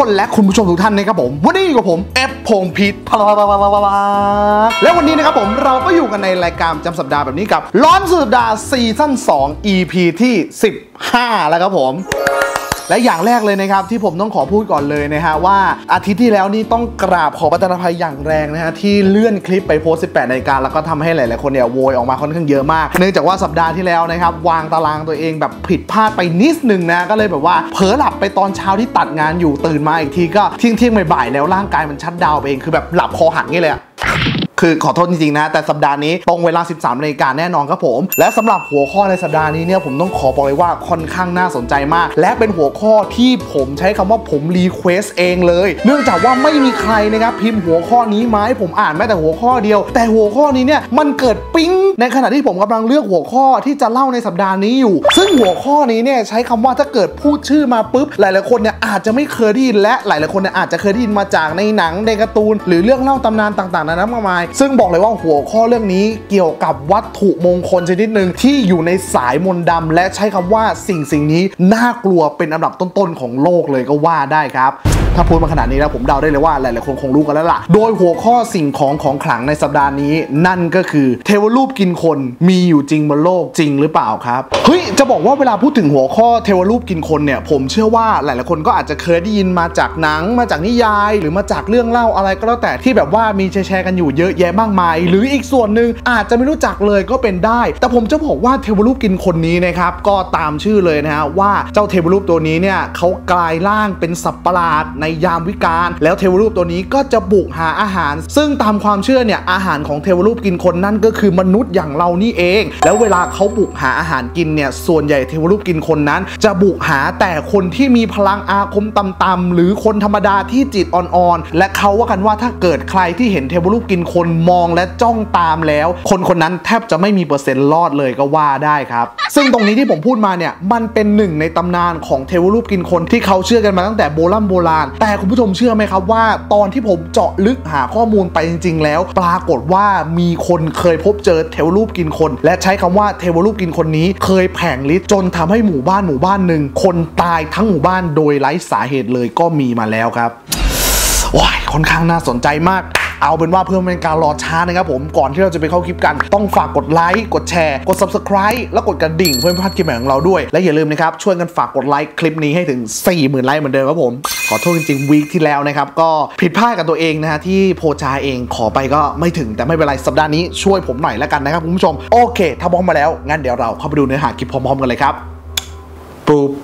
คนและคุณผู้ชมทุกท่านนะครับผมวันนี้อยู่กับผมเอฟพงษ์พิษและวันนี้นะครับผมเราก็อยู่กันในรายการจำสัปดาห์แบบนี้กับร้อนสุดสัปดาห์ซีซั่น2 EP ที่15แล้วครับผมและอย่างแรกเลยนะครับที่ผมต้องขอพูดก่อนเลยนะฮะว่าอาทิตย์ที่แล้วนี่ต้องกราบขอประทานอภัยอย่างแรงนะฮะที่เลื่อนคลิปไปโพสต์ 18 นาฬิกาแล้วก็ทำให้หลายๆคนเนี่ยโวยออกมาค่อนข้างเยอะมากเนื่องจากว่าสัปดาห์ที่แล้วนะครับวางตารางตัวเองแบบผิดพลาดไปนิดนึงนะก็เลยแบบว่าเผลอหลับไปตอนเช้าที่ตัดงานอยู่ตื่นมาอีกทีก็เที่ยงบ่ายๆแล้วร่างกายมันชัตดาวน์ไปเองคือแบบหลับคอหักนี่เลยคือขอโทษจริงๆนะแต่สัปดาห์นี้ตรงเวลา 13 นาฬิกาแน่นอนครับผมและสำหรับหัวข้อในสัปดาห์นี้เนี่ยผมต้องขอบอกเลยว่าค่อนข้างน่าสนใจมากและเป็นหัวข้อที่ผมใช้คำว่าผมรีเควสเองเลยเนื่องจากว่าไม่มีใครนะครับพิมพ์หัวข้อนี้มาให้ผมอ่านแม้แต่หัวข้อเดียวแต่หัวข้อนี้เนี่ยมันเกิดปิ๊งในขณะที่ผมกำลังเลือกหัวข้อที่จะเล่าในสัปดาห์นี้อยู่ซึ่งหัวข้อนี้เนี่ยใช้คำว่าถ้าเกิดพูดชื่อมาปุ๊บหลายๆคนเนี่ยอาจจะไม่เคยได้ยินและหลายๆคนเนี่ยอาจจะเคยได้ยินมาจากในหนังในการ์ตูนหรือเรื่องเล่าตำนานต่างๆนานา มากมายซึ่งบอกเลยว่าหัวข้อเรื่องนี้เกี่ยวกับวัตถุมงคลชนิดหนึ่งที่อยู่ในสายมนต์ดำและใช้คำว่าสิ่งนี้น่ากลัวเป็นอันดับต้นๆของโลกเลยก็ว่าได้ครับถ้าพูดมาขนาดนี้แล้วผมเดาได้เลยว่าหลายๆคนคงรู้กันแล้วล่ะโดยหัวข้อสิ่งของขลังในสัปดาห์นี้นั่นก็คือเทวรูปกินคนมีอยู่จริงบนโลกจริงหรือเปล่าครับเฮ้ยจะบอกว่าเวลาพูดถึงหัวข้อเทวรูปกินคนเนี่ยผมเชื่อว่าหลายๆคนก็อาจจะเคยได้ยินมาจากหนังมาจากนิยายหรือมาจากเรื่องเล่าอะไรก็แล้วแต่ที่แบบว่ามีแชร์กันอยู่เยอะแยะมากมายหรืออีกส่วนหนึ่งอาจจะไม่รู้จักเลยก็เป็นได้แต่ผมจะบอกว่าเทวรูปกินคนนี้นะครับก็ตามชื่อเลยนะฮะว่าเจ้าเทวรูปตัวนี้เนี่ยเขากลายร่างเป็นสัตว์ประหลาดในยามวิกาลแล้วเทวรูปตัวนี้ก็จะบุกหาอาหารซึ่งตามความเชื่อเนี่ยอาหารของเทวรูปกินคนนั่นก็คือมนุษย์อย่างเรานี่เองแล้วเวลาเขาบุกหาอาหารกินเนี่ยส่วนใหญ่เทวรูปกินคนนั้นจะบุกหาแต่คนที่มีพลังอาคมต่ำๆหรือคนธรรมดาที่จิตอ่อนๆและเขาว่ากันว่าถ้าเกิดใครที่เห็นเทวรูปกินคนมองและจ้องตามแล้วคนนั้นแทบจะไม่มีเปอร์เซ็นต์รอดเลยก็ว่าได้ครับซึ่งตรงนี้ที่ผมพูดมาเนี่ยมันเป็นหนึ่งในตำนานของเทวรูปกินคนที่เขาเชื่อกันมาตั้งแต่โบราณแต่คุณผู้ชมเชื่อไหมครับว่าตอนที่ผมเจาะลึกหาข้อมูลไปจริงๆแล้วปรากฏว่ามีคนเคยพบเจอเทวรูปกินคนและใช้คำว่าเทวรูปกินคนนี้เคยแผงฤทธิ์จนทำให้หมู่บ้านหนึ่งคนตายทั้งหมู่บ้านโดยไร้สาเหตุเลยก็มีมาแล้วครับว้ายค่อนข้างน่าสนใจมากเอาเป็นว่าเพื่อไม่เป็นการรอช้านะครับผมก่อนที่เราจะไปเข้าคลิปกันต้องฝากกดไลค์กดแชร์กด Subscribe แล้วกดกระดิ่งเพื่อไม่พลาดคลิปใหม่ของเราด้วยและอย่าลืมนะครับช่วยกันฝากกดไลค์คลิปนี้ให้ถึง 40,000 ไลค์เหมือนเดิมครับผมขอโทษจริงๆวีคที่แล้วนะครับก็ผิดพลาดกับตัวเองนะฮะที่โพชาเองขอไปก็ไม่ถึงแต่ไม่เป็นไรสัปดาห์นี้ช่วยผมหน่อยแล้วกันนะครับคุณผู้ชมโอเคถ้าพร้อมมาแล้วงั้นเดี๋ยวเราเข้าไปดูเนื้อหาคลิปพร้อมๆกันเลยครับปุ๊บ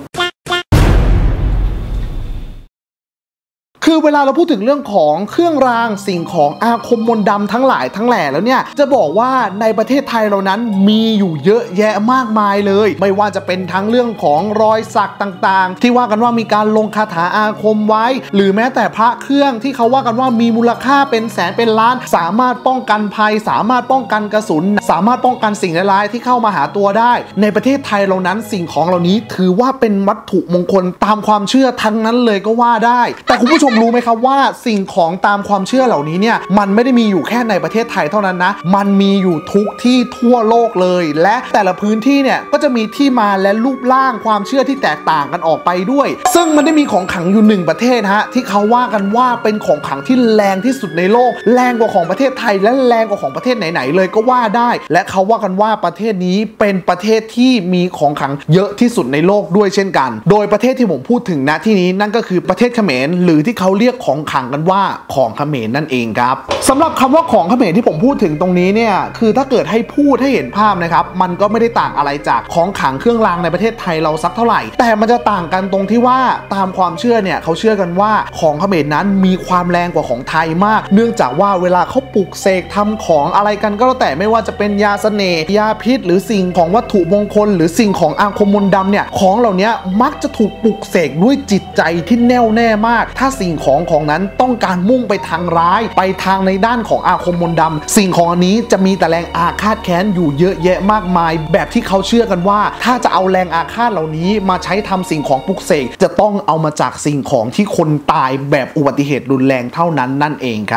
คือเวลาเราพูดถึงเรื่องของเครื่องรางสิ่งของอาคมมนต์ดำทั้งหลายทั้งแหล่แล้วเนี่ยจะบอกว่าในประเทศไทยเรานั้นมีอยู่เยอะแยะมากมายเลยไม่ว่าจะเป็นทั้งเรื่องของรอยสักต่างๆที่ว่ากันว่ามีการลงคาถาอาคมไว้หรือแม้แต่พระเครื่องที่เขาว่ากันว่ามีมูลค่าเป็นแสนเป็นล้านสามารถป้องกันภัยสามารถป้องกันกระสุนสามารถป้องกันสิ่งร้ายๆที่เข้ามาหาตัวได้ในประเทศไทยเรานั้นสิ่งของเหล่านี้ถือว่าเป็นวัตถุมงคลตามความเชื่อทั้งนั้นเลยก็ว่าได้แต่คุณผู้ชมรู้ไหมครับว่าสิ่งของตามความเชื่อเหล่านี้เนี่ยมันไม่ได้มีอยู่แค่ในประเทศไทยเท่านั้นนะมันมีอยู่ทุกที่ทั่วโลกเลยและแต่ละพื้นที่เนี่ยก็จะมีที่มาและรูปร่างความเชื่อที่แตกต่างกันออกไปด้วยซึ่งมันได้มีของขลังอยู่หนึ่งประเทศฮะที่เขาว่ากันว่าเป็นของขลังที่แรงที่สุดในโลกแรงกว่าของประเทศไทยและแรงกว่าของประเทศไหนๆเลยก็ว่าได้และเขาว่ากันว่าประเทศนี้เป็นประเทศที่มีของขลังเยอะที่สุดในโลกด้วยเช่นกันโดยประเทศที่ผมพูดถึงณที่นี้นั่นก็คือประเทศเขมรหรือที่เขาเรียกของขลังกันว่าของเขมรนั่นเองครับสำหรับคำว่าของเขมรที่ผมพูดถึงตรงนี้เนี่ยคือถ้าเกิดให้พูดให้เห็นภาพนะครับมันก็ไม่ได้ต่างอะไรจากของขลังเครื่องรางในประเทศไทยเราสักเท่าไหร่แต่มันจะต่างกันตรงที่ว่าตามความเชื่อเนี่ยเขาเชื่อกันว่าของเขมรนั้นมีความแรงกว่าของไทยมากเนื่องจากว่าเวลาเขาปลุกเสกทำของอะไรกันก็แล้วแต่ไม่ว่าจะเป็นยาเสน่ห์ยาพิษหรือสิ่งของวัตถุมงคลหรือสิ่งของอาคมมนต์ดำเนี่ยของเหล่านี้มักจะถูกปลุกเสกด้วยจิตใจที่แน่วแน่มากถ้าสิ่งของนั้นต้องการมุ่งไปทางร้ายไปทางในด้านของอาคมมนต์ดำสิ่งของอันนี้จะมีแต่แรงอาฆาตแค้นอยู่เยอะแยะมากมายแบบที่เขาเชื่อกันว่าถ้าจะเอาแรงอาฆาตเหล่านี้มาใช้ทำสิ่งของปลุกเสกจะต้องเอามาจากสิ่งของที่คนตายแบบอุบัติเหตุรุนแรงเท่านั้นนั่นเองครับ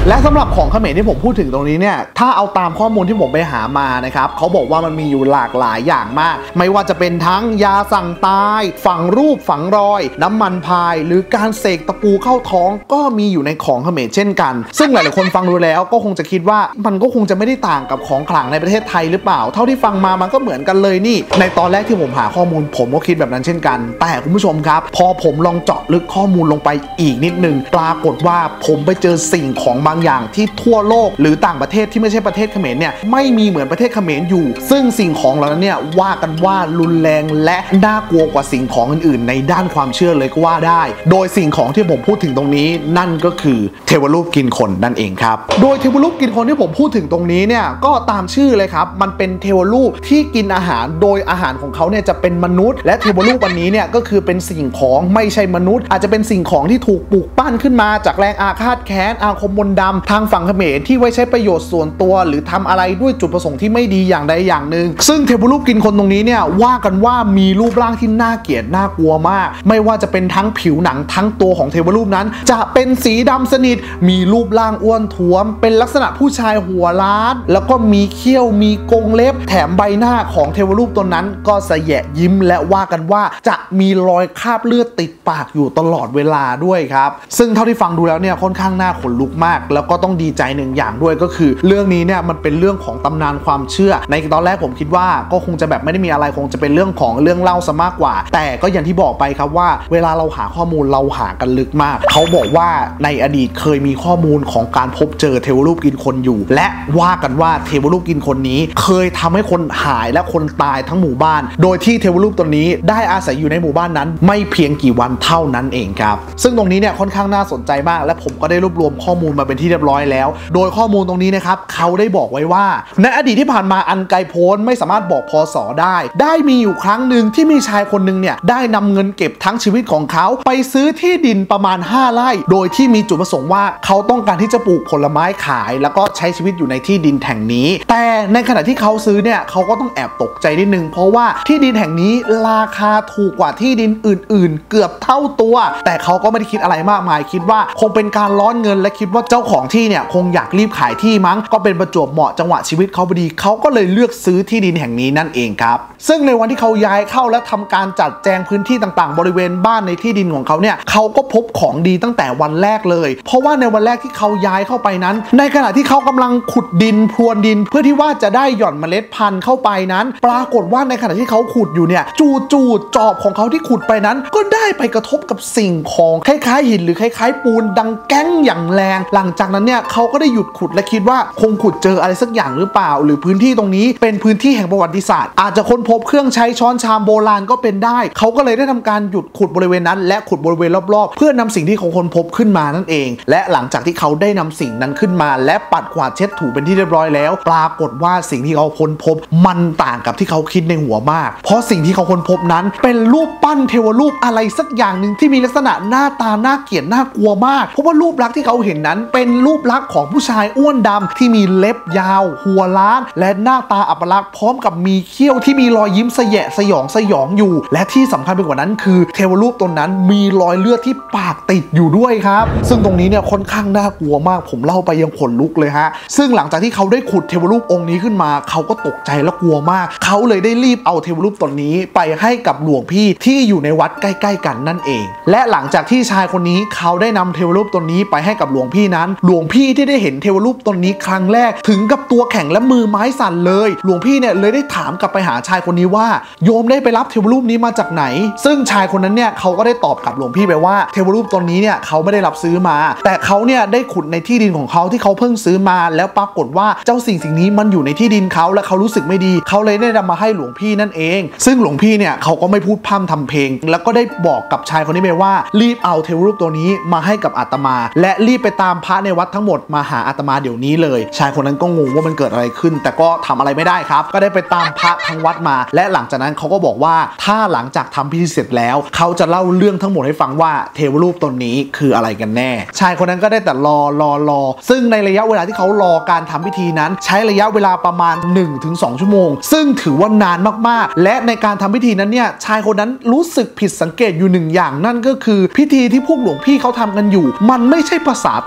และสำหรับของเขมรที่ผมพูดถึงตรงนี้เนี่ยถ้าเอาตามข้อมูลที่ผมไปหามานะครับเขาบอกว่ามันมีอยู่หลากหลายอย่างมากไม่ว่าจะเป็นทั้งยาสั่งตายฝังรูปฝังรอยน้ำมันพายหรือการเสกตะปูเข้าท้องก็มีอยู่ในของเขมรเช่นกันซึ่งหลายๆคนฟังดูแล้วก็คงจะคิดว่ามันก็คงจะไม่ได้ต่างกับของขลังในประเทศไทยหรือเปล่าเท่าที่ฟังมามันก็เหมือนกันเลยนี่ในตอนแรกที่ผมหาข้อมูลผมก็คิดแบบนั้นเช่นกันแต่คุณผู้ชมครับพอผมลองเจาะลึกข้อมูลลงไปอีกนิดนึงปรากฏว่าผมไปเจอสิ่งของบางอย่างที่ทั่วโลกหรือต่างประเทศที่ไม่ใช่ประเทศเขมรเนี่ยไม่มีเหมือนประเทศเขมรอยู่ซึ่งสิ่งของเหล่านั้นเนี่ยว่ากันว่ารุนแรงและน่ากลัวกว่าสิ่งของอื่นๆในด้านความเชื่อเลยก็ว่าได้โดยสิ่งของที่ผมพูดถึงตรงนี้นั่นก็คือเทวรูปกินคนนั่นเองครับโดยเทวรูปกินคนที่ผมพูดถึงตรงนี้เนี่ยก็ตามชื่อเลยครับมันเป็นเทวรูปที่กินอาหารโดยอาหารของเขาเนี่ยจะเป็นมนุษย์และเทวรูปวันนี้เนี่ยก็คือเป็นสิ่งของไม่ใช่มนุษย์อาจจะเป็นสิ่งของที่ถูกปลูกปั้นขึ้นมาจากแรงอาฆาตแค้นอาคมมนต์ดำทางฝั่งเขมรที่ไว้ใช้ประโยชน์ส่วนตัวหรือทำอะไรด้วยจุดประสงค์ที่ไม่ดีอย่างใดอย่างหนึ่งซึ่งเทวรูปกินคนตรงนี้เนี่ยว่ากันว่ามีรูปร่างที่น่าเกลียดน่ากลัวมากไม่ว่าจะเป็นทั้งผิวหนังทั้งตัวของเทวรูปนั้นจะเป็นสีดำสนิทมีรูปร่างอ้วนท้วมเป็นลักษณะผู้ชายหัวล้านแล้วก็มีเขี้ยวมีกรงเล็บแถมใบหน้าของเทวรูปตนนั้นก็แสยะยิ้มและว่ากันว่าจะมีรอยคราบเลือดติดปากอยู่ตลอดเวลาด้วยครับซึ่งเท่าที่ฟังดูแล้วเนี่ยค่อนข้างน่าขนลุกมากแล้วก็ต้องดีใจหนึ่งอย่างด้วยก็คือเรื่องนี้เนี่ยมันเป็นเรื่องของตำนานความเชื่อในตอนแรกผมคิดว่าก็คงจะแบบไม่ได้มีอะไรคงจะเป็นเรื่องของเรื่องเล่าซะมากกว่าแต่ก็อย่างที่บอกไปครับว่าเวลาเราหาข้อมูลเราหากันลึกมากเขาบอกว่าในอดีตเคยมีข้อมูลของการพบเจอเทวรูปกินคนอยู่และว่ากันว่าเทวรูปกินคนนี้เคยทำให้คนหายและคนตายทั้งหมู่บ้านโดยที่เทวรูปตัวนี้ได้อาศัยอยู่ในหมู่บ้านนั้นไม่เพียงกี่วันเท่านั้นเองครับซึ่งตรงนี้เนี่ยค่อนข้างน่าสนใจมากและผมก็ได้รวบรวมข้อมูลมาเป็นที่เรียบร้อยแล้วโดยข้อมูลตรงนี้นะครับเขาได้บอกไว้ว่าในอดีตที่ผ่านมาอันไกลโพ้นไม่สามารถบอกพศได้มีอยู่ครั้งหนึ่งที่มีชายคนหนึ่งเนี่ยได้นำเงินเก็บทั้งชีวิตของเขาไปซื้อที่ดินประมาณ5 ไร่โดยที่มีจุดประสงค์ว่าเขาต้องการที่จะปลูกผลไม้ขายแล้วก็ใช้ชีวิตอยู่ในที่ดินแห่งนี้แต่ในขณะที่เขาซื้อเนี่ยเขาก็ต้องแอบตกใจนิดนึงเพราะว่าที่ดินแห่งนี้ราคาถูกกว่าที่ดินอื่นๆเกือบเท่าตัวแต่เขาก็ไม่ได้คิดอะไรมากมายคิดว่าคงเป็นการร้อนเงินและคิดว่าเจ้าของที่เนี่ยคงอยากรีบขายที่มั้งก็เป็นประจวบเหมาะจังหวะชีวิตเขาพอดีเขาก็เลยเลือกซื้อที่ดินแห่งนี้นั่นเองครับซึ่งในวันที่เขาย้ายเข้าและทำการจัดแจงพื้นที่ต่างๆบริเวณบ้านในที่ดินของเขาเนี่ยเขาก็พบของดีตั้งแต่วันแรกเลยเพราะว่าในวันแรกที่เขาย้ายเข้าไปนั้นในขณะที่เขากำลังขุดดินพรวนดินเพื่อที่ว่าจะได้หย่อนเมล็ดพันธุ์เข้าไปนั้นปรากฏว่าในขณะที่เขาขุดอยู่เนี่ยจู่ๆจอบของเขาที่ขุดไปนั้นก็ได้ไปกระทบกับสิ่งของคล้ายๆหินหรือคล้ายๆปูนดังแก้งอย่างแรงหลังจากนั้นเนี่ยเขาก็ได้หยุดขุดและคิดว่าคงขุดเจออะไรสักอย่างหรือเปล่าหรือพื้นที่ตรงนี้เป็นพื้นที่แห่งประวัติศาสตร์อาจจะค้นพบเครื่องใช้ช้อนชามโบราณก็เป็นได้เขาก็เลยได้ทำการหยุดขุดบริเวณนั้นและขุดบริเวณรอบๆเพื่อนำสิ่งที่เขาค้นพบขึ้นมานั่นเองและหลังจากที่เขาได้นำสิ่งนั้นขึ้นมาและปัดกวาดเช็ดถูเป็นที่เรียบร้อยแล้วปรากฏว่าสิ่งที่เขาค้นพบมันต่างกับที่เขาคิดในหัวมากเพราะสิ่งที่เขาค้นพบนั้นเป็นรูปปั้นเทวรูปอะไรสักอย่างหนึ่งที่มีลักษณะหน้าตาน่าเกลียดน่ากลัวมากเพราะว่ารูปลักษณ์ที่เขาเห็นนั้นเป็นรูปลักษณ์ของผู้ชายอ้วนดำที่มีเล็บยาวหัวล้านและหน้าตาอัปลักษณ์พร้อมกับมีเขี้ยวที่มีรอยยิ้มแสยะสยองอยู่และที่สำคัญไปกว่านั้นคือเทวรูปตนนั้นมีรอยเลือดที่ปากติดอยู่ด้วยครับซึ่งตรงนี้เนี่ยค่อนข้างน่ากลัวมากผมเล่าไปยังขนลุกเลยฮะซึ่งหลังจากที่เขาได้ขุดเทวรูปองค์นี้ขึ้นมาเขาก็ตกใจและกลัวมากเขาเลยได้รีบเอาเทวรูปตนนี้ไปให้กับหลวงพี่ที่อยู่ในวัดใกล้ๆกันนั่นเองและหลังจากที่ชายคนนี้เขาได้นำเทวรูปตนนี้ไปให้กับหลวงพี่นั้นหลวงพี่ที่ได้เห็นเทวรูปตนนี้ครั้งแรกถึงกับตัวแข็งและมือไม้สั่นเลยหลวงพี่เนี่ยเลยได้ถามกลับไปหาชายคนนี้ว่าโยมได้ไปรับเทวรูปนี้มาจากไหนซึ่งชายคนนั้นเนี่ยเขาก็ได้ตอบกับหลวงพี่ไปว่าเทวรูปตนนี้เนี่ยเขาไม่ได้รับซื้อมาแต่เขาเนี่ยได้ขุดในที่ดินของเขาที่เขาเพิ่งซื้อมาแล้วปรากฏว่าเจ้าสิ่งนี้มันอยู่ในที่ดินเขาและเขารู้สึกไม่ดีเขาเลยได้นำมาให้หลวงพี่นั่นเองซึ่งหลวงพี่เนี่ยเขาก็ไม่พูดพร่ำทำเพลงแล้วก็ได้บอกกับชายคนนี้ไปว่ารีบเอาเทวรูปตัวนี้มาให้กับอาตมาและรีบไปตามพระในวัดทั้งหมดมาหาอาตมาเดี๋ยวนี้เลยชายคนนั้นก็งงว่ามันเกิดอะไรขึ้นแต่ก็ทำอะไรไม่ได้ครับก็ได้ไปตามพระทั้งวัดมาและหลังจากนั้นเขาก็บอกว่าถ้าหลังจากทำพิธีเสร็จแล้วเขาจะเล่าเรื่องทั้งหมดให้ฟังว่าเทวรูปตนนี้คืออะไรกันแน่ชายคนนั้นก็ได้แต่รอซึ่งในระยะเวลาที่เขารอการทำพิธีนั้นใช้ระยะเวลาประมาณ 1-2 ชั่วโมงซึ่งถือว่านานมากๆและในการทำพิธีนั้นเนี่ยชายคนนั้นรู้สึกผิดสังเกตอยู่หนึ่งอย่างนั่นก็คือพิธีที่พวกหลวงพี่เขาทำกันอยู่มันไม่ใช่ภาษาไทยและ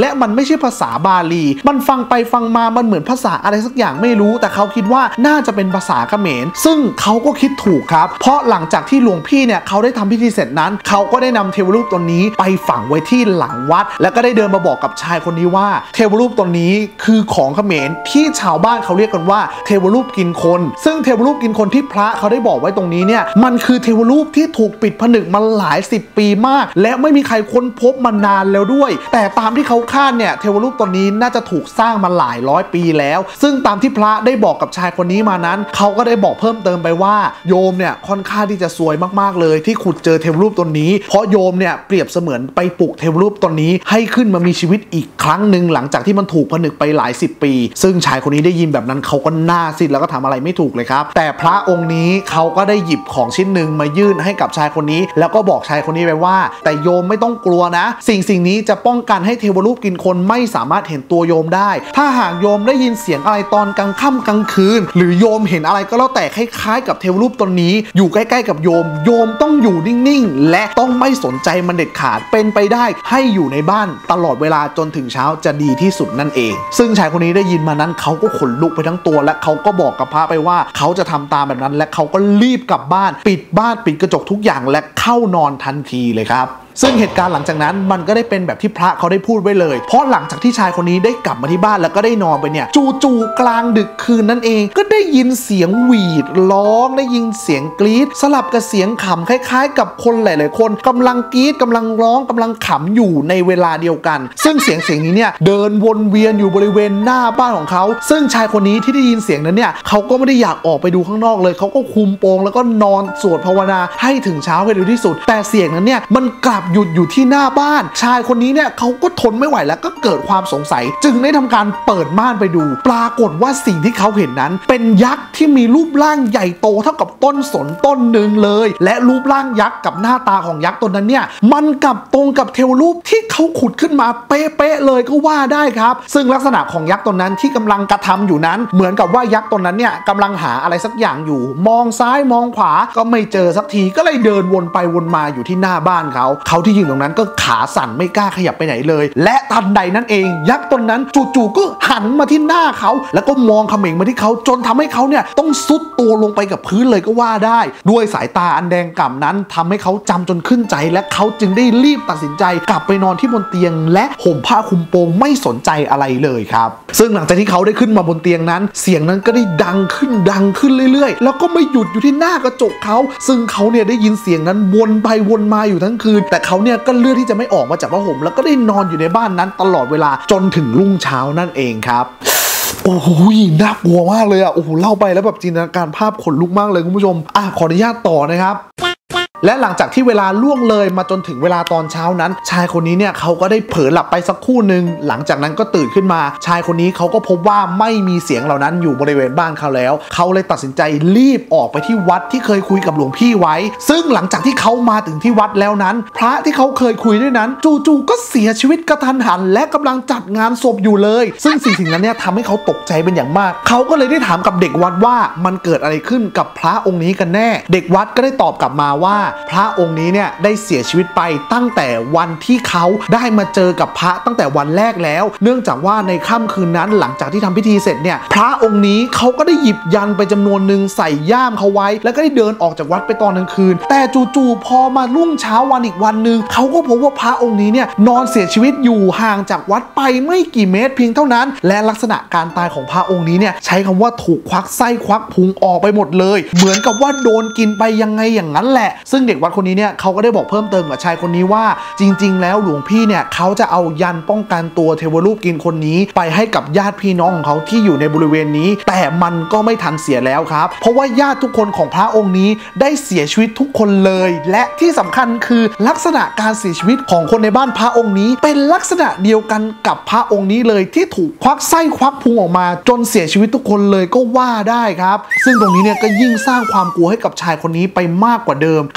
และมันไม่ใช่ภาษาบาลีมันฟังไปฟังมามันเหมือนภาษาอะไรสักอย่างไม่รู้แต่เขาคิดว่าน่าจะเป็นภาษาเขมรซึ่งเขาก็คิดถูกครับเพราะหลังจากที่หลวงพี่เนี่ยเขาได้ทำพิธีเสร็จนั้นเขาก็ได้นำเทวรูปตนนี้ไปฝังไว้ที่หลังวัดแล้วก็ได้เดินมาบอกกับชายคนนี้ว่าเทวรูปตนนี้คือของเขมรที่ชาวบ้านเขาเรียกกันว่าเทวรูปกินคนซึ่งเทวรูปกินคนที่พระเขาได้บอกไว้ตรงนี้เนี่ยมันคือเทวรูปที่ถูกปิดผนึกมาหลาย10 ปีมากและไม่มีใครค้นพบมานานแล้วด้วยแต่ตามที่เขาคาดเนี่ยเทวรูปตนนี้น่าจะถูกสร้างมาหลายร้อยปีแล้วซึ่งตามที่พระได้บอกกับชายคนนี้มานั้นเขาก็ได้บอกเพิ่มเติมไปว่าโยมเนี่ยค่อนข้างที่จะซวยมากๆเลยที่ขุดเจอเทวรูปตนนี้เพราะโยมเนี่ยเปรียบเสมือนไปปลุกเทวรูปตนนี้ให้ขึ้นมามีชีวิตอีกครั้งหนึ่งหลังจากที่มันถูกผนึกไปหลาย10 ปีซึ่งชายคนนี้ได้ยินแบบนั้นเขาก็หน้าซีดแล้วก็ทำอะไรไม่ถูกเลยครับแต่พระองค์นี้เขาก็ได้หยิบของชิ้นหนึ่งมายื่นให้กับชายคนนี้แล้วก็บอกชายคนนี้ไปว่าแต่โยมไม่ต้องกลัวนะสิ่งนี้จะป้องกันให้เทวรูปกินคนไม่สามารถเห็นตัวโยมได้ถ้าหากโยมได้ยินเสียงอะไรตอนกลางค่ำกลางคืนหรือโยมเห็นอะไรก็แล้วแต่คล้ายๆกับเทวรูปตนนี้อยู่ใกล้ๆกับโยมต้องอยู่นิ่งๆและต้องไม่สนใจมันเด็ดขาดเป็นไปได้ให้อยู่ในบ้านตลอดเวลาจนถึงเช้าจะดีที่สุดนั่นเองซึ่งชายคนนี้ได้ยินมานั้นเขาก็ขนลุกไปทั้งตัวและเขาก็บอกกับพระไปว่าเขาจะทำตามแบบนั้นและเขาก็รีบกลับบ้านปิดกระจกทุกอย่างและเข้านอนทันทีเลยครับซึ่งเหตุการณ์หลังจากนั้นมันก็ได้เป็นแบบที่พระเขาได้พูดไว้เลยเพราะหลังจากที่ชายคนนี้ได้กลับมาที่บ้านแล้วก็ได้นอนไปเนี่ยจู่ๆกลางดึกคืนนั่นเองก็ได้ยินเสียงหวีดร้องได้ยินเสียงกรี๊ดสลับกับเสียงขำคล้ายๆกับคนหลายๆคนกำลังกรี๊ดกำลังร้องกำลังขำอยู่ในเวลาเดียวกันซึ่งเสียงนี้เนี่ยเดินวนเวียนอยู่บริเวณหน้าบ้านของเขาซึ่งชายคนนี้ที่ได้ยินเสียงนั้นเนี่ยเขาก็ไม่ได้อยากออกไปดูข้างนอกเลยเขาก็คุมโปงแล้วก็นอนสวดภาวนาให้ถึงเช้าให้เร็วที่สุดแต่เสียงนั้นเนี่ยมันกลับหยุดอยู่ที่หน้าบ้านชายคนนี้เนี่ยเขาก็ทนไม่ไหวแล้วก็เกิดความสงสัยจึงได้ทำการเปิดม่านไปดูปรากฏว่าสิ่งที่เขาเห็นนั้นเป็นยักษ์ที่มีรูปร่างใหญ่โตเท่ากับต้นสนต้นหนึ่งเลยและรูปร่างยักษ์กับหน้าตาของยักษ์ตนนั้นเนี่ยมันกับตรงกับเทวรูปที่เขาขุดขึ้นมาเป๊ะๆเลยก็ว่าได้ครับซึ่งลักษณะของยักษ์ตนนั้นที่กำลังกระทำอยู่นั้นเหมือนกับว่ายักษ์ตนนั้นเนี่ยกำลังหาอะไรสักอย่างอยู่มองซ้ายมองขวาก็ไม่เจอสักทีก็เลยเดินวนไปวนมาอยู่ที่หน้าบ้านเขาที่ยืนตรงนั้นก็ขาสั่นไม่กล้าขยับไปไหนเลยและทันใดนั้นเองยักษ์ตนนั้นจู่ๆก็หันมาที่หน้าเขาแล้วก็มองเขม็งมาที่เขาจนทำให้เขาเนี่ยต้องซุดตัวลงไปกับพื้นเลยก็ว่าได้ด้วยสายตาอันแดงก่ำนั้นทำให้เขาจำจนขึ้นใจและเขาจึงได้รีบตัดสินใจกลับไปนอนที่บนเตียงและห่มผ้าคลุมโปงไม่สนใจอะไรเลยครับซึ่งหลังจากที่เขาได้ขึ้นมาบนเตียงนั้นเสียงนั้นก็ได้ดังขึ้นเรื่อยๆแล้วก็ไม่หยุดอยู่ที่หน้ากระจกเขาซึ่งเขาเนี่ยได้ยินเสียงนั้นวนไปวนมาอยู่ทั้งคืนแต่เขาเนี่ยก็เลือกที่จะไม่ออกมาจากผ้าห่มแล้วก็ได้นอนอยู่ในบ้านนั้นตลอดเวลาจนถึงรุ่งเช้านั่นเองครับโอ้โหน่ากลัวมากเลยอ่ะโอ้โหเล่าไปแล้วแบบจินตนาการภาพขนลุกมากเลยคุณผู้ชมขออนุญาตต่อนะครับและหลังจากที่เวลาล่วงเลยมาจนถึงเวลาตอนเช้านั้นชายคนนี้เนี่ยเขาก็ได้เผลอหลับไปสักครู่หนึ่งหลังจากนั้นก็ตื่นขึ้นมาชายคนนี้เขาก็พบว่าไม่มีเสียงเหล่านั้นอยู่บริเวณบ้านเขาแล้วเขาเลยตัดสินใจรีบออกไปที่วัดที่เคยคุยกับหลวงพี่ไว้ซึ่งหลังจากที่เขามาถึงที่วัดแล้วนั้นพระที่เขาเคยคุยด้วยนั้นจู่ๆก็เสียชีวิตกระทันหันและกำลังจัดงานศพอยู่เลยซึ่งสิ่งนั้นเนี่ยทำให้เขาตกใจเป็นอย่างมากเขาก็เลยได้ถามกับเด็กวัดว่ามันเกิดอะไรขึ้นกับพระองค์นี้กันแน่เด็กวัดก็ได้ตอบกลับมาว่าพระองค์นี้เนี่ยได้เสียชีวิตไปตั้งแต่วันที่เขาได้มาเจอกับพระตั้งแต่วันแรกแล้วเนื่องจากว่าในค่ำคืนนั้นหลังจากที่ทำพิธีเสร็จเนี่ยพระองค์นี้เขาก็ได้หยิบยันไปจำนวนหนึ่งใส่ย่ามเขาไว้แล้วก็ได้เดินออกจากวัดไปตอนกลางคืนแต่จู่ๆพอมารุ่งเช้าวันอีกวันหนึ่งเขาก็พบว่าพระองค์นี้เนี่ยนอนเสียชีวิตอยู่ห่างจากวัดไปไม่กี่เมตรเพียงเท่านั้นและลักษณะการตายของพระองค์นี้เนี่ยใช้คำว่าถูกควักไส้ควักพุงออกไปหมดเลยเหมือนกับว่าโดนกินไปยังไงอย่างนั้นแหละซึ่งเด็กวัดคนนี้เนี่ยเขาก็ได้บอกเพิ่มเติมกับชายคนนี้ว่าจริงๆแล้วหลวงพี่เนี่ยเขาจะเอายันป้องกันตัวเทวรูปกินคนนี้ไปให้กับญาติพี่น้องของเขาที่อยู่ในบริเวณนี้แต่มันก็ไม่ทันเสียแล้วครับเพราะว่าญาติทุกคนของพระองค์นี้ได้เสียชีวิตทุกคนเลยและที่สำคัญคือลักษณะการเสียชีวิตของคนในบ้านพระองค์นี้เป็นลักษณะเดียวกันกับพระองค์นี้เลยที่ถูกควักไส้ควักพุงออกมาจนเสียชีวิตทุกคนเลยก็ว่าได้ครับซึ่งตรงนี้เนี่ยก็ยิ่งสร้างความกลัวให้กับชายคนนี้ไปมากกว่าเดิมเขา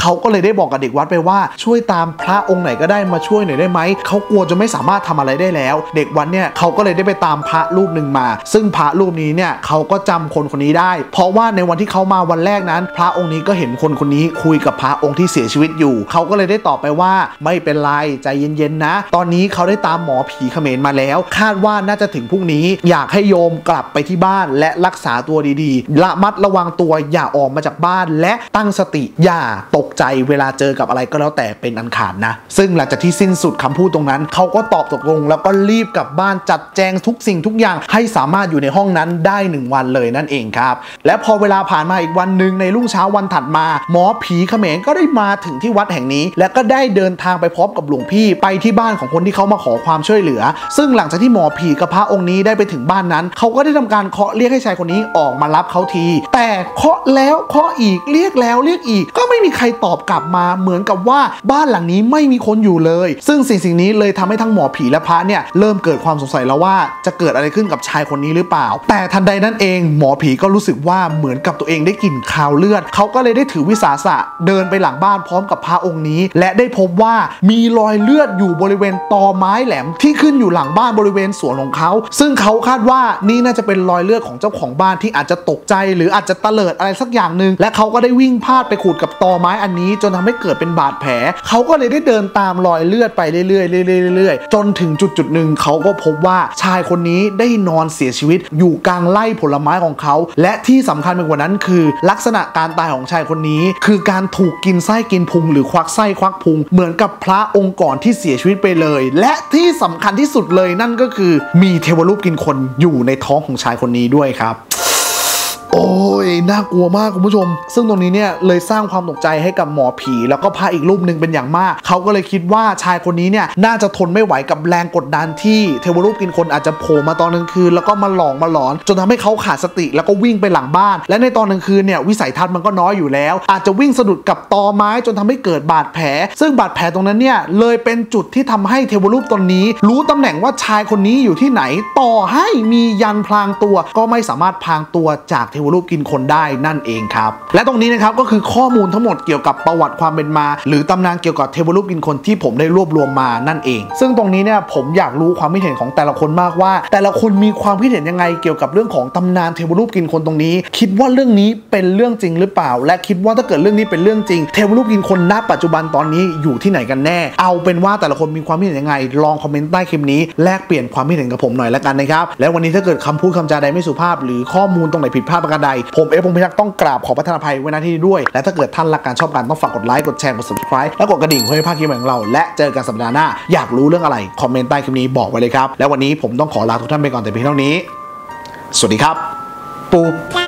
เขาก็เลยได้บอกกับเด็กวัดไปว่าช่วยตามพระองค์ไหนก็ได้มาช่วยหน่อยได้ไหมเขากลัวจะไม่สามารถทำอะไรได้แล้วเด็กวัดเนี่ยเขาก็เลยได้ไปตามพระรูปหนึ่งมาซึ่งพระรูปนี้เนี่ยเขาก็จำคนคนนี้ได้เพราะว่าในวันที่เขามาวันแรกนั้นพระองค์นี้ก็เห็นคนคนนี้คุยกับพระองค์ที่เสียชีวิตอยู่เขาก็เลยได้ตอบไปว่าไม่เป็นไรใจเย็นๆนะตอนนี้เขาได้ตามหมอผีเขมรมาแล้วคาดว่าน่าจะถึงพรุ่งนี้อยากให้โยมกลับไปที่บ้านและรักษาตัวดีๆระมัดระวังตัวอย่าออกมาจากบ้านและตั้งสติอย่าตกใจเวลาเจอกับอะไรก็แล้วแต่เป็นอันขาดนะซึ่งหลังจากที่สิ้นสุดคำพูดตรงนั้นเขาก็ตอบตกลงแล้วก็รีบกลับบ้านจัดแจงทุกสิ่งทุกอย่างให้สามารถอยู่ในห้องนั้นได้1 วันเลยนั่นเองครับและพอเวลาผ่านมาอีกวันหนึ่งในรุ่งเช้าวันถัดมาหมอผีเขมรก็ได้มาถึงที่วัดแห่งนี้และก็ได้เดินทางไปพร้อมกับหลวงพี่ไปที่บ้านของคนที่เขามาขอความช่วยเหลือซึ่งหลังจากที่หมอผีกับพระองค์นี้ได้ไปถึงบ้านนั้นเขาก็ได้ทำการเคาะเรียกให้ชายคนนี้ออกมารับเขาทีแต่เคาะแล้วเคาะอีกเรียกแล้วเรียกอีกก็ไม่มีใครตอบกลับมาเหมือนกับว่าบ้านหลังนี้ไม่มีคนอยู่เลยซึ่งสิ่งนี้เลยทำให้ทั้งหมอผีและพระเนี่ยเริ่มเกิดความสงสัยแล้วว่าจะเกิดอะไรขึ้นกับชายคนนี้หรือเปล่าแต่ทันใดนั้นเองหมอผีก็รู้สึกว่าเหมือนกับตัวเองได้กลิ่นคาวเลือดเขาก็เลยได้ถือวิสาสะเดินไปหลังบ้านพร้อมกับพระองค์นี้และได้พบว่ามีรอยเลือดอยู่บริเวณตอไม้แหลมที่ขึ้นอยู่หลังบ้านบริเวณสวนของเขาซึ่งเขาคาดว่านี่น่าจะเป็นรอยเลือดของเจ้าของบ้านที่อาจจะตกใจหรืออาจจะเตลิดอะไรสักอย่างหนึ่งและเขาก็ได้วิ่งพลาดไปขูดกับตอไม้อันนี้จนทำให้เกิดเป็นบาดแผลเขาก็เลยได้เดินตามรอยเลือดไปเรื่อยๆจนถึงจุดหนึ่งเขาก็พบว่าชายคนนี้ได้นอนเสียชีวิตอยู่กลางไร่ผลไม้ของเขาและที่สำคัญไปกว่านั้นคือลักษณะการตายของชายคนนี้คือการถูกกินไส้กินพุงหรือควักไส้ควักพุงเหมือนกับพระองค์ก่อนที่เสียชีวิตไปเลยและที่สำคัญที่สุดเลยนั่นก็คือมีเทวรูปกินคนอยู่ในท้องของชายคนนี้ด้วยครับโอ้ยน่ากลัวมากคุณผู้ชมซึ่งตรงนี้เนี่ยเลยสร้างความตกใจให้กับหมอผีแล้วก็พระอีกรูปหนึ่งเป็นอย่างมากเขาก็เลยคิดว่าชายคนนี้เนี่ยน่าจะทนไม่ไหวกับแรงกดดันที่เทวรูปกินคนอาจจะโผล่มาตอนกลางคืนแล้วก็มาหลอนจนทำให้เขาขาดสติแล้วก็วิ่งไปหลังบ้านและในตอนกลางคืนเนี่ยวิสัยทัศน์มันก็น้อยอยู่แล้วอาจจะวิ่งสะดุดกับตอไม้จนทำให้เกิดบาดแผลซึ่งบาดแผลตรงนั้นเนี่ยเลยเป็นจุดที่ทำให้เทวรูปตนนี้รู้ตำแหน่งว่าชายคนนี้อยู่ที่ไหนต่อให้มียันพลางตัวก็ไม่สามารถพลางตัวจากเทวรูปกินคนได้นั่นเองครับและตรงนี้นะครับก็คือข้อมูลทั้งหมดเกี่ยวกับประวัติความเป็นมาหรือตำนานเกี่ยวกับเทวรูปกินคนที่ผมได้รวบรวมมานั่นเองซึ่งตรงนี้เนี่ยผมอยากรู้ความคิดเห็นของแต่ละคนมากว่าแต่ละคนมีความคิดเห็นยังไงเกี่ยวกับเรื่องของตำนานเทวรูปกินคนตรงนี้คิดว่าเรื่องนี้เป็นเรื่องจริงหรือเปล่าและคิดว่าถ้าเกิดเรื่องนี้เป็นเรื่องจริงเทวรูปกินคนณปัจจุบันตอนนี้อยู่ที่ไหนกันแน่เอาเป็นว่าแต่ละคนมีความคิดเห็นยังไงลองคอมเมนต์ใต้คลิปนี้แลกเปลี่ยนความคิดเห็นกับผมหน่อยละกันนะครับและวันนี้ถ้าเกิดคำพูดคำจาใดไม่สุภาพหรือข้อมูลตรงไหนผิดพลาดประการใดผมพงษ์พิทักษ์ต้องกราบขอประทานอภัยไว้ณที่นี้ด้วยและถ้าเกิดท่านรักการชอบกันต้องฝากกดไลค์กดแชร์กด subscribe และกดกระดิ่งเพื่อให้พลาดคลิปของเราและเจอกันสัปดาห์หน้าอยากรู้เรื่องอะไรคอมเมนต์ใต้คลิปนี้บอกไว้เลยครับและวันนี้ผมต้องขอลาทุกท่านไปก่อนแต่เพียงเท่านี้สวัสดีครับปู